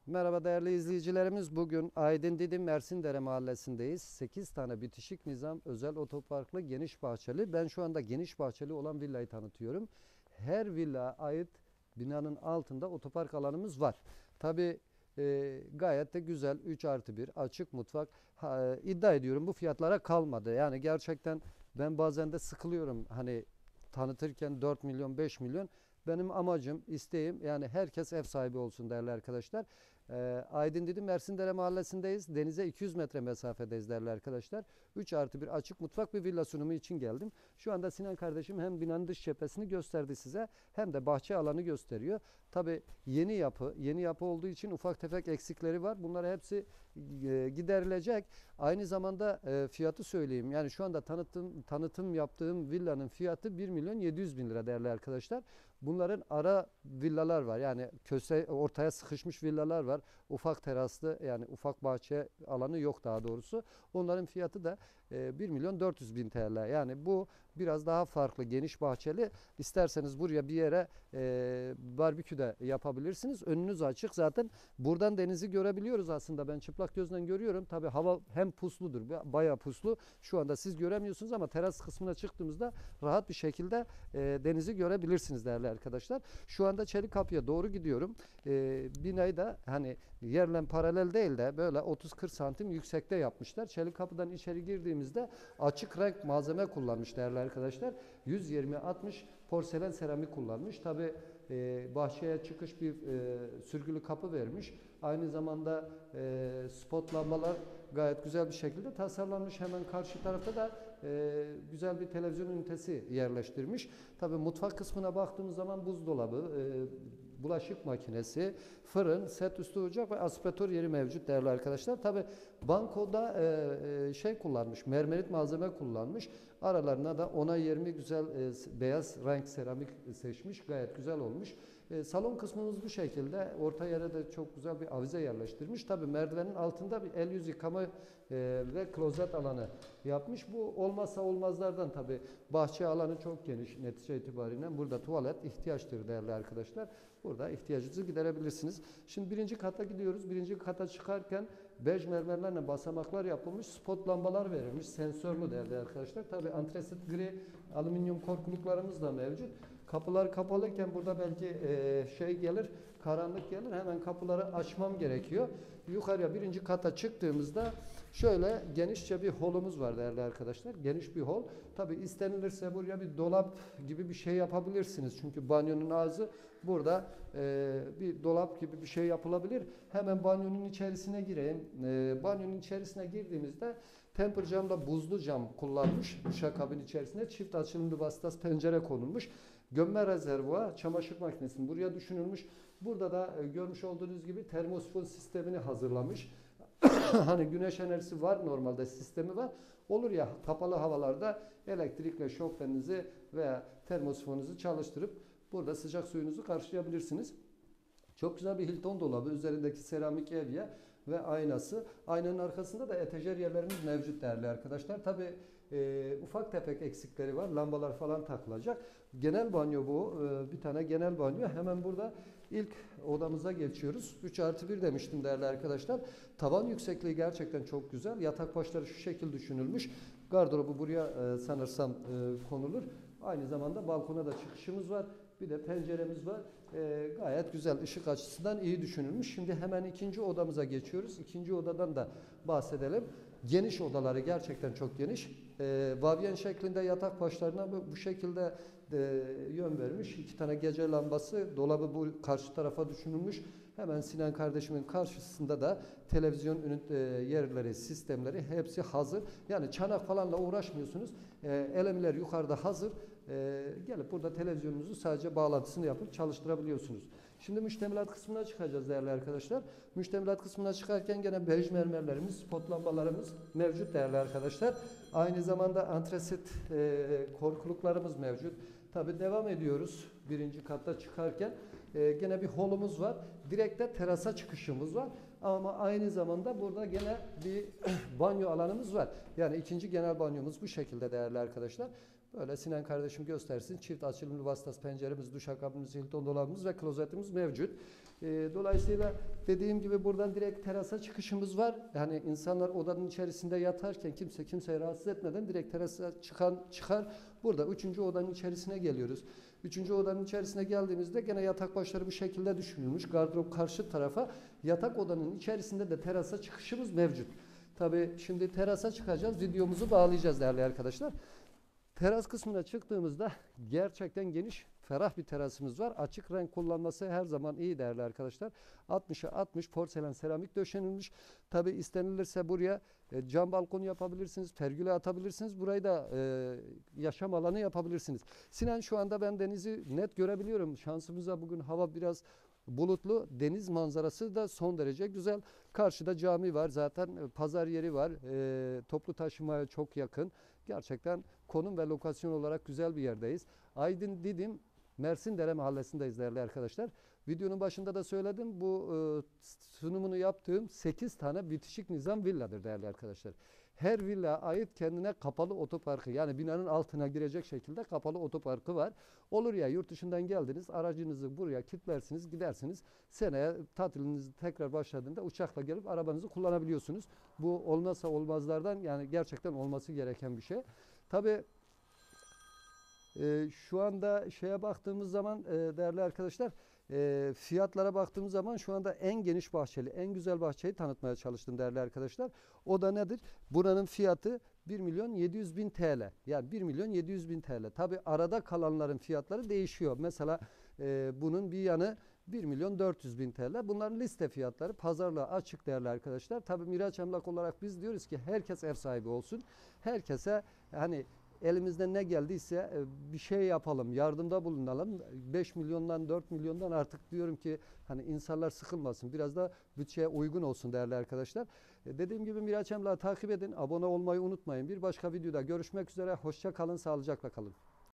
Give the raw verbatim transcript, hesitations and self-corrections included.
Merhaba değerli izleyicilerimiz. Bugün Aydın Didim Mersindere mahallesindeyiz. sekiz tane bitişik nizam özel otoparklı geniş bahçeli. Ben şu anda geniş bahçeli olan villayı tanıtıyorum. Her villa ait binanın altında otopark alanımız var. Tabi e, gayet de güzel üç artı bir açık mutfak. Ha, e, iddia ediyorum bu fiyatlara kalmadı. Yani gerçekten ben bazen de sıkılıyorum. Hani tanıtırken dört milyon beş milyon. Benim amacım, isteğim yani herkes ev sahibi olsun değerli arkadaşlar. Ee, Aydın dedim Mersindere mahallesindeyiz. Denize iki yüz metre mesafedeyiz değerli arkadaşlar. üç artı bir açık mutfak bir villa sunumu için geldim. Şu anda Sinan kardeşim hem binanın dış cephesini gösterdi size hem de bahçe alanı gösteriyor. Tabi yeni yapı, yeni yapı olduğu için ufak tefek eksikleri var. Bunlar hepsi e, giderilecek. Aynı zamanda e, fiyatı söyleyeyim. Yani şu anda tanıtım, tanıtım yaptığım villanın fiyatı bir milyon yedi yüz bin lira değerli arkadaşlar. Bunların ara villalar var. Yani köse ortaya sıkışmış villalar var. Ufak teraslı yani ufak bahçe alanı yok daha doğrusu. Onların fiyatı da e, bir milyon dört yüz bin T L. Yani bu biraz daha farklı geniş bahçeli. İsterseniz buraya bir yere e, barbekü de yapabilirsiniz. Önünüz açık. Zaten buradan denizi görebiliyoruz aslında. Ben çıplak gözle görüyorum. Tabii hava hem pusludur. Bayağı puslu. Şu anda siz göremiyorsunuz ama teras kısmına çıktığımızda rahat bir şekilde e, denizi görebilirsiniz değerli arkadaşlar. Şu anda Çelik Kapı'ya doğru gidiyorum. E, binayı da hani yerle paralel değil de böyle otuz kırk santim yüksekte yapmışlar. Çelik Kapı'dan içeri girdiğimizde açık renk malzeme kullanmış değerli arkadaşlar. yüz yirmi altmış porselen seramik kullanmış. Tabi e, bahçeye çıkış bir e, sürgülü kapı vermiş. Aynı zamanda e, spot lambalar gayet güzel bir şekilde tasarlanmış. Hemen karşı tarafta da e, güzel bir televizyon ünitesi yerleştirmiş. Tabi mutfak kısmına baktığımız zaman buzdolabı, e, bulaşık makinesi, fırın, set üstü ocak ve aspiratör yeri mevcut değerli arkadaşlar. Tabi bankoda e, şey kullanmış, mermerit malzeme kullanmış. Aralarına da ona yirmi güzel e, beyaz renk seramik seçmiş. Gayet güzel olmuş. E, salon kısmımız bu şekilde. Orta yere de çok güzel bir avize yerleştirmiş. Tabi merdivenin altında bir el yüz yıkama e, ve klozet alanı yapmış. Bu olmazsa olmazlardan tabi. Bahçe alanı çok geniş netice itibariyle. Burada tuvalet ihtiyaçtır değerli arkadaşlar. Burada ihtiyacınızı giderebilirsiniz. Şimdi birinci kata gidiyoruz. Birinci kata çıkarken bej mermerlerle basamaklar yapılmış. Spot lambalar verilmiş. Sensörlü değerli arkadaşlar. Tabi antresit gri alüminyum korkuluklarımız da mevcut. Kapılar kapalıyken burada belki e, şey gelir, karanlık gelir. Hemen kapıları açmam gerekiyor. Yukarıya birinci kata çıktığımızda şöyle genişçe bir holumuz var değerli arkadaşlar. Geniş bir hol. Tabi istenilirse buraya bir dolap gibi bir şey yapabilirsiniz. Çünkü banyonun ağzı burada e, bir dolap gibi bir şey yapılabilir. Hemen banyonun içerisine gireyim. E, banyonun içerisine girdiğimizde temper camda buzlu cam kullanmış. Duşakabin içerisine çift açılımlı vasıtası pencere konulmuş. Gömme rezervuar, çamaşır makinesinin buraya düşünülmüş. Burada da e, görmüş olduğunuz gibi termosifon sistemini hazırlamış. Hani güneş enerjisi var normalde sistemi var. Olur ya kapalı havalarda elektrikle şofbeninizi veya termosifonunuzu çalıştırıp burada sıcak suyunuzu karşılayabilirsiniz. Çok güzel bir Hilton dolabı, üzerindeki seramik evye ve aynası. Aynanın arkasında da etajer yerlerimiz mevcut değerli arkadaşlar. Tabi e, ufak tefek eksikleri var. Lambalar falan takılacak. Genel banyo bu. E, bir tane genel banyo. Hemen burada ilk odamıza geçiyoruz. üç artı bir demiştim değerli arkadaşlar. Tavan yüksekliği gerçekten çok güzel. Yatak başları şu şekil düşünülmüş. Gardırobu buraya e, sanırsam e, konulur. Aynı zamanda balkona da çıkışımız var. Bir de penceremiz var. E, gayet güzel ışık açısından iyi düşünülmüş. Şimdi hemen ikinci odamıza geçiyoruz. İkinci odadan da bahsedelim. Geniş odaları gerçekten çok geniş. E, Vavyen şeklinde yatak başlarına bu, bu şekilde e, yön vermiş. İki tane gece lambası. Dolabı bu karşı tarafa düşünülmüş. Hemen Sinan kardeşimin karşısında da televizyon ünit, e, yerleri, sistemleri hepsi hazır. Yani çanak falanla uğraşmıyorsunuz. E, elemler yukarıda hazır. E, gelip burada televizyonunuzu sadece bağlantısını yapıp çalıştırabiliyorsunuz. Şimdi müştemilat kısmına çıkacağız değerli arkadaşlar. Müştemilat kısmına çıkarken gene bej mermerlerimiz, spot lambalarımız mevcut değerli arkadaşlar. Aynı zamanda antresit e, korkuluklarımız mevcut. Tabi devam ediyoruz birinci katta çıkarken. E, gene bir holumuz var. Direkt de terasa çıkışımız var. Ama aynı zamanda burada gene bir banyo alanımız var. Yani ikinci genel banyomuz bu şekilde değerli arkadaşlar. Böyle Sinan kardeşim göstersin. Çift açılımlı vasıtası penceremiz, duşakabimiz, Hilton dolabımız ve klozetimiz mevcut. E, dolayısıyla dediğim gibi buradan direkt terasa çıkışımız var. Yani insanlar odanın içerisinde yatarken kimse kimseyi rahatsız etmeden direkt terasa çıkan çıkar. Burada üçüncü odanın içerisine geliyoruz. Üçüncü odanın içerisine geldiğimizde gene yatak başları bu şekilde düşünülmüş. Gardırop karşı tarafa, yatak odanın içerisinde de terasa çıkışımız mevcut. Tabii şimdi terasa çıkacağız. Videomuzu bağlayacağız değerli arkadaşlar. Teras kısmına çıktığımızda gerçekten geniş, ferah bir terasımız var. Açık renk kullanması her zaman iyi değerli arkadaşlar. altmışa altmış porselen seramik döşenilmiş. Tabi istenilirse buraya e, cam balkon yapabilirsiniz, pergüle atabilirsiniz. Burayı da e, yaşam alanı yapabilirsiniz. Sinan, şu anda ben denizi net görebiliyorum. Şansımıza bugün hava biraz bulutlu. Deniz manzarası da son derece güzel. Karşıda cami var. Zaten e, pazar yeri var. E, toplu taşımaya çok yakın. Gerçekten konum ve lokasyon olarak güzel bir yerdeyiz. Aydın Didim Mersindere mahallesindeyiz değerli arkadaşlar. Videonun başında da söyledim. Bu e, sunumunu yaptığım sekiz tane bitişik nizam villadır değerli arkadaşlar. Her villa ait kendine kapalı otoparkı, yani binanın altına girecek şekilde kapalı otoparkı var. Olur ya, yurt dışından geldiniz, aracınızı buraya kilitlersiniz, gidersiniz. Seneye tatiliniz tekrar başladığında uçakla gelip arabanızı kullanabiliyorsunuz. Bu olmazsa olmazlardan, yani gerçekten olması gereken bir şey. Tabii e, şu anda şeye baktığımız zaman e, değerli arkadaşlar, e, fiyatlara baktığımız zaman şu anda en geniş bahçeli, en güzel bahçeyi tanıtmaya çalıştım değerli arkadaşlar. O da nedir? Buranın fiyatı bir milyon yedi yüz bin T L. Yani bir milyon yedi yüz bin T L. Tabi arada kalanların fiyatları değişiyor. Mesela e, bunun bir yanı bir milyon dört yüz bin T L. Bunların liste fiyatları pazarlığa açık değerli arkadaşlar. Tabi Miraç Emlak olarak biz diyoruz ki herkes ev sahibi olsun. Herkese hani elimizden ne geldiyse bir şey yapalım, yardımda bulunalım. beş milyondan dört milyondan artık diyorum ki hani insanlar sıkılmasın. Biraz da bütçeye uygun olsun değerli arkadaşlar. Dediğim gibi Miraç Emlak'ı takip edin. Abone olmayı unutmayın. Bir başka videoda görüşmek üzere. Hoşça kalın, sağlıcakla kalın.